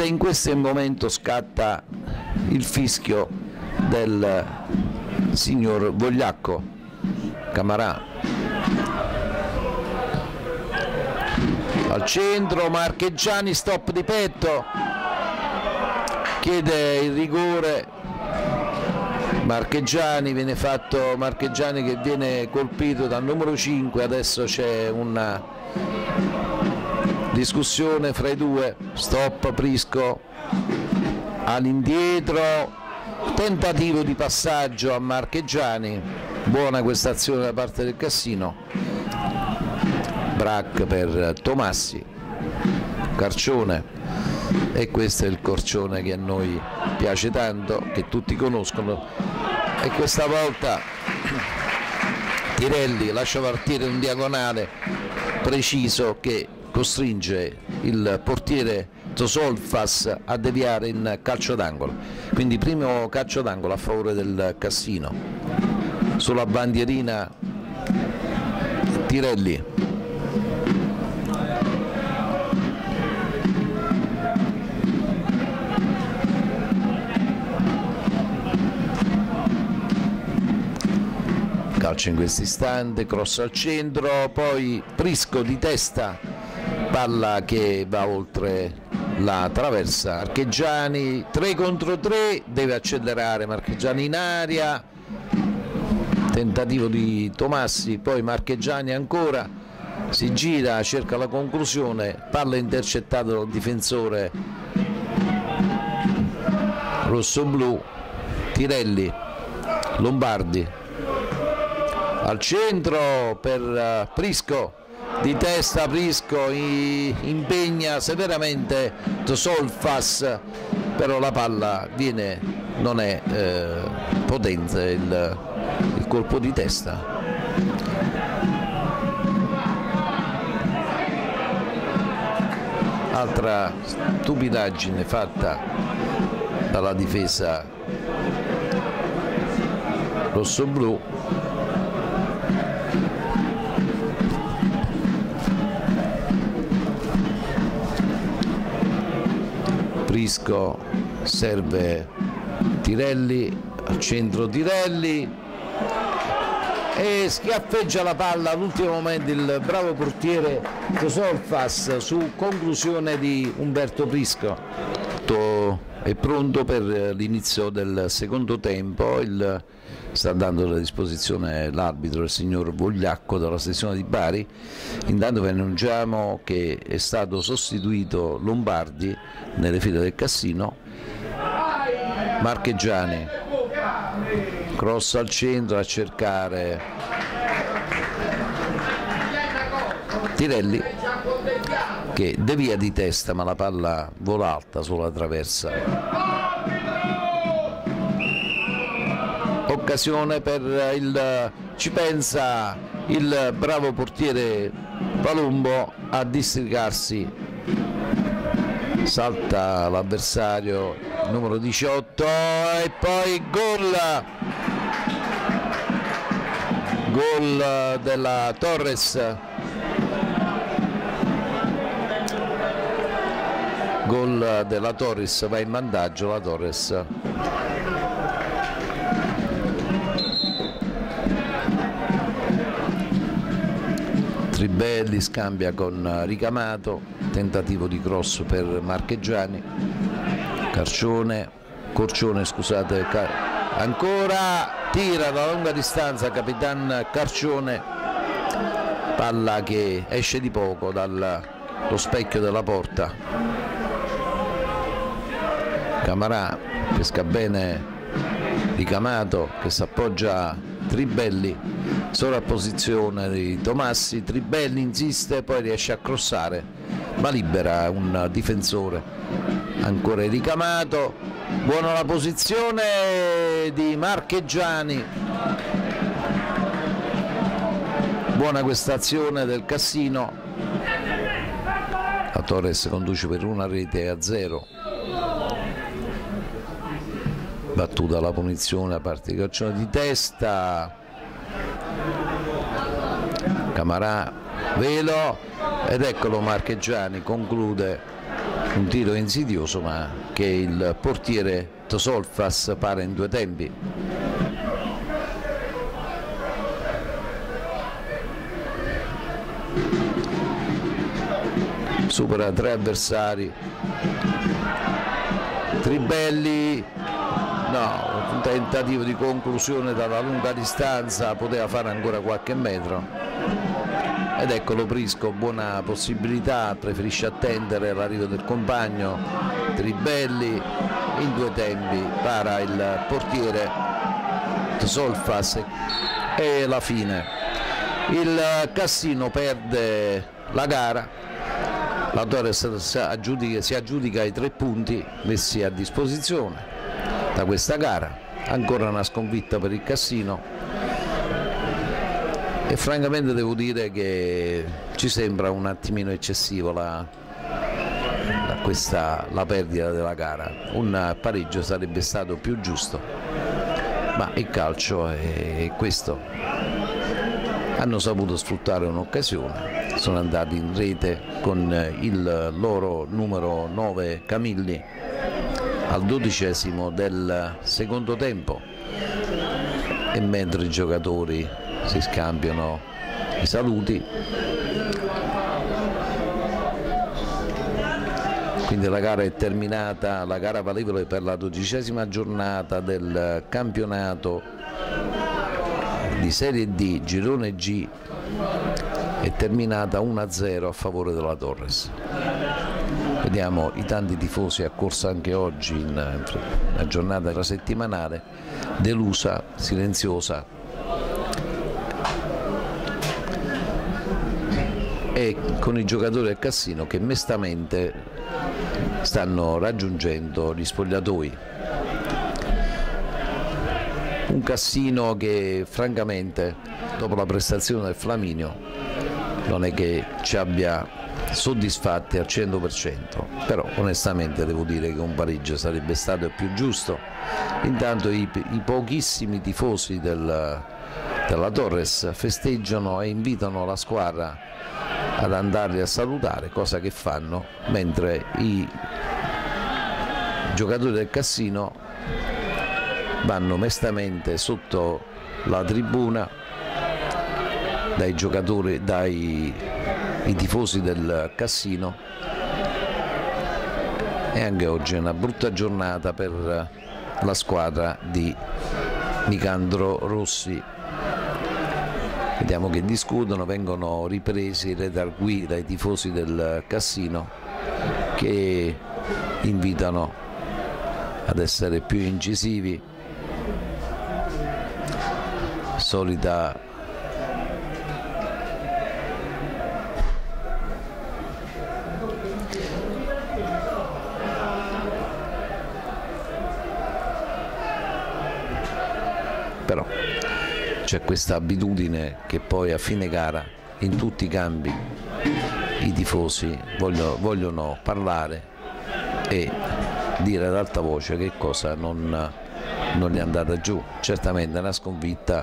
in questo momento scatta il fischio del signor Vogliacco. Camarà al centro, Marchegiani, stop di petto, chiede il rigore. Marchegiani viene fatto, Marchegiani che viene colpito dal numero 5, adesso c'è una discussione fra i due, stop Prisco all'indietro, tentativo di passaggio a Marchegiani, buona questa azione da parte del Cassino, Brac per Tomassi, Carcione, e questo è il Corcione che a noi piace tanto, che tutti conoscono, e questa volta Tirelli lascia partire un diagonale preciso che costringe il portiere Tosolfas a deviare in calcio d'angolo, quindi primo calcio d'angolo a favore del Cassino. Sulla bandierina Tirelli, calcio in questo istante, cross al centro, poi Prisco di testa, palla che va oltre la traversa. Marchegiani 3 contro 3, deve accelerare Marchegiani in aria, tentativo di Tomassi, poi Marchegiani ancora, si gira, cerca la conclusione, palla intercettata dal difensore rossoblu. Tirelli, Lombardi al centro per Prisco, di testa Prisco, impegna severamente Tosolfas, però la palla viene, non è potente il colpo di testa. Altra stupidaggine fatta dalla difesa rossoblu. Prisco serve Tirelli, al centro Tirelli e schiaffeggia la palla all'ultimo momento il bravo portiere Tosolfas su conclusione di Umberto Prisco. È pronto per l'inizio del secondo tempo, sta dando a disposizione l'arbitro, il signor Vogliacco della sezione di Bari. Intanto vi annunciamo che è stato sostituito Lombardi nelle file del Cassino. Marchegiani, cross al centro a cercare Tirelli che devia di testa, ma la palla vola alta sulla traversa. Occasione per ci pensa il bravo portiere Palumbo a districarsi, salta l'avversario numero 18 e poi gol della Torres, gol della Torres, va in vantaggio la Torres. Tribelli scambia con Ricamato, tentativo di cross per Marchegiani, Corcione scusate, ancora tira da lunga distanza Capitan Carcione, palla che esce di poco dallo specchio della porta. Camarà pesca bene Ricamato che si appoggia a Tribelli, sovrapposizione di Tomassi, Tribelli insiste, poi riesce a crossare ma libera un difensore, ancora Ricamato, buona la posizione di Marchegiani, buona questa azione del Cassino, la Torres conduce per 1-0, battuta la punizione a parte di calcione di testa, Camarà, velo, ed eccolo Marchegiani conclude un tiro insidioso ma che il portiere Tosolfas para in 2 tempi. Supera 3 avversari. Tribelli, no, un tentativo di conclusione dalla lunga distanza, poteva fare ancora qualche metro. Ed eccolo Prisco, buona possibilità, preferisce attendere l'arrivo del compagno. Tribelli in 2 tempi para il portiere Tosolfas e la fine. Il Cassino perde la gara. La Torres si aggiudica i 3 punti messi a disposizione da questa gara. Ancora una sconfitta per il Cassino e francamente devo dire che ci sembra un attimino eccessivo la perdita della gara. Un pareggio sarebbe stato più giusto, ma il calcio è questo. Hanno saputo sfruttare un'occasione, sono andati in rete con il loro numero 9 Camilli al 12° del secondo tempo, e mentre i giocatori si scambiano i saluti, quindi la gara è terminata, la gara valevole per la 12ª giornata del campionato di Serie D Girone G è terminata 1-0 a favore della Torres. Vediamo i tanti tifosi accorsi anche oggi in una giornata infrasettimanale, delusa, silenziosa, e con i giocatori del Cassino che mestamente stanno raggiungendo gli spogliatoi. Un Cassino che francamente dopo la prestazione del Flaminio non è che ci abbia soddisfatti al 100%, però onestamente devo dire che un pareggio sarebbe stato più giusto. Intanto i pochissimi tifosi della Torres festeggiano e invitano la squadra ad andarli a salutare, cosa che fanno, mentre i giocatori del Cassino vanno mestamente sotto la tribuna dai tifosi del Cassino. E anche oggi è una brutta giornata per la squadra di Nicandro Rossi. Vediamo che discutono, vengono ripresi i redargui dai tifosi del Cassino che invitano ad essere più incisivi. Solita però c'è questa abitudine che poi a fine gara in tutti i campi i tifosi vogliono parlare e dire ad alta voce che cosa non gli è andata giù. Certamente una sconfitta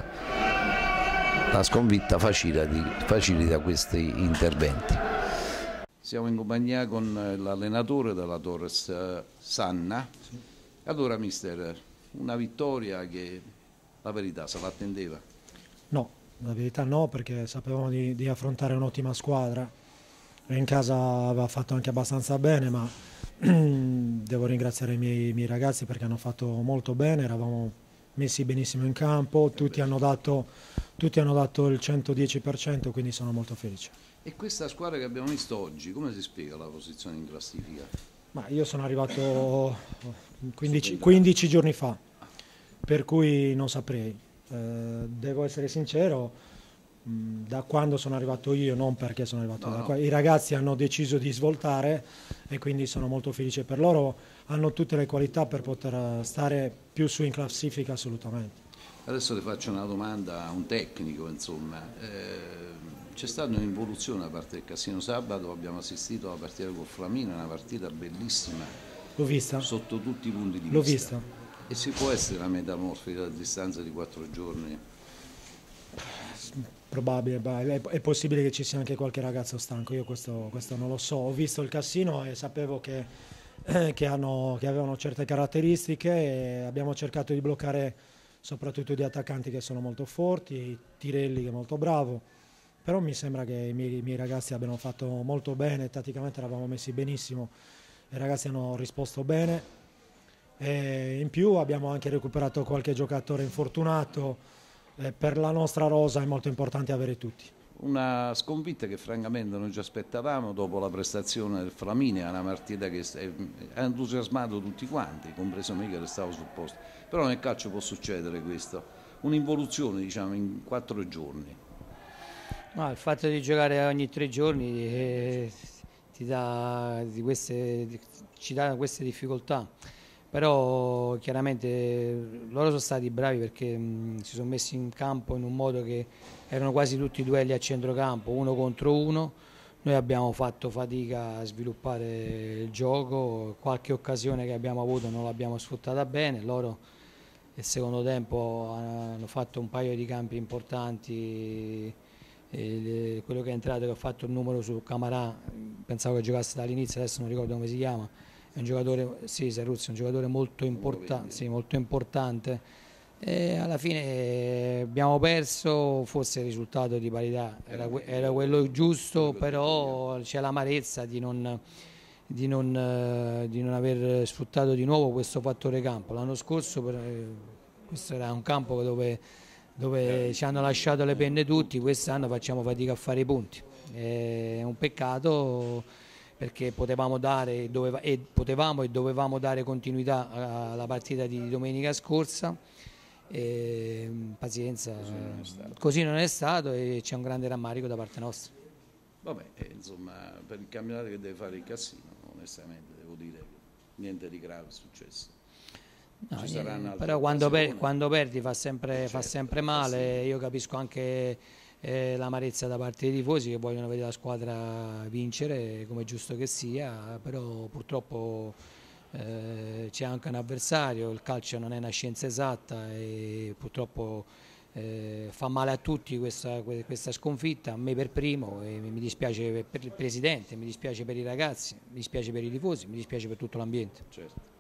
facilita questi interventi. Siamo in compagnia con l'allenatore della Torres, Sanna. Sì. Allora mister, una vittoria che la verità se l'attendeva? No, la verità no, perché sapevamo di affrontare un'ottima squadra. In casa aveva fatto anche abbastanza bene, ma devo ringraziare i miei ragazzi perché hanno fatto molto bene, eravamo messi benissimo in campo, tutti hanno dato il 110%, quindi sono molto felice. E questa squadra che abbiamo visto oggi, come si spiega la posizione in classifica? Ma io sono arrivato 15 giorni fa, per cui non saprei. Devo essere sincero, da quando sono arrivato io, non perché sono arrivato da qua, i ragazzi hanno deciso di svoltare e quindi sono molto felice per loro, hanno tutte le qualità per poter stare più su in classifica assolutamente. Adesso le faccio una domanda a un tecnico, insomma, c'è stata un'involuzione da parte del Cassino sabato, abbiamo assistito alla partita con Flaminio, una partita bellissima. L'ho vista. Sotto tutti i punti di vista. L'ho vista. E si può essere una metamorfosi a distanza di 4 giorni? Probabile, è possibile che ci sia anche qualche ragazzo stanco, io questo non lo so. Ho visto il Cassino e sapevo che avevano certe caratteristiche e abbiamo cercato di bloccare soprattutto gli attaccanti che sono molto forti, Tirelli che è molto bravo, però mi sembra che i miei ragazzi abbiano fatto molto bene, tatticamente eravamo messi benissimo, i ragazzi hanno risposto bene e in più abbiamo anche recuperato qualche giocatore infortunato. Per la nostra rosa è molto importante avere tutti. Una sconfitta che francamente non ci aspettavamo dopo la prestazione del Flaminia, una partita che ha entusiasmato tutti quanti, compreso me che restavo sul posto. Però nel calcio può succedere questo, un'involuzione diciamo in 4 giorni. No, il fatto di giocare ogni 3 giorni ci dà queste difficoltà. Però chiaramente loro sono stati bravi perché si sono messi in campo in un modo che erano quasi tutti duelli a centrocampo, 1 contro 1. Noi abbiamo fatto fatica a sviluppare il gioco, qualche occasione che abbiamo avuto non l'abbiamo sfruttata bene, loro nel secondo tempo hanno fatto un paio di campi importanti, quello che è entrato che ha fatto il numero su Camarà, pensavo che giocasse dall'inizio, adesso non ricordo come si chiama. È un giocatore, sì, Seruzzi, è un giocatore molto importante, sì, molto importante. E alla fine abbiamo perso, forse il risultato di parità era quello giusto, però c'è l'amarezza di non aver sfruttato di nuovo questo fattore campo. L'anno scorso questo era un campo dove ci hanno lasciato le penne tutti, quest'anno facciamo fatica a fare i punti. È un peccato, perché potevamo e dovevamo dare continuità alla partita di domenica scorsa. Pazienza, così non è stato e c'è un grande rammarico da parte nostra. Vabbè, insomma, per il campionato che deve fare il Cassino, onestamente devo dire che niente di grave è successo. No, Ci saranno altre però quando perdi fa sempre male, sì. Io capisco anche l'amarezza da parte dei tifosi che vogliono vedere la squadra vincere, come è giusto che sia, però purtroppo c'è anche un avversario, il calcio non è una scienza esatta e purtroppo fa male a tutti questa sconfitta, a me per primo, e mi dispiace per il presidente, mi dispiace per i ragazzi, mi dispiace per i tifosi, mi dispiace per tutto l'ambiente. Certo.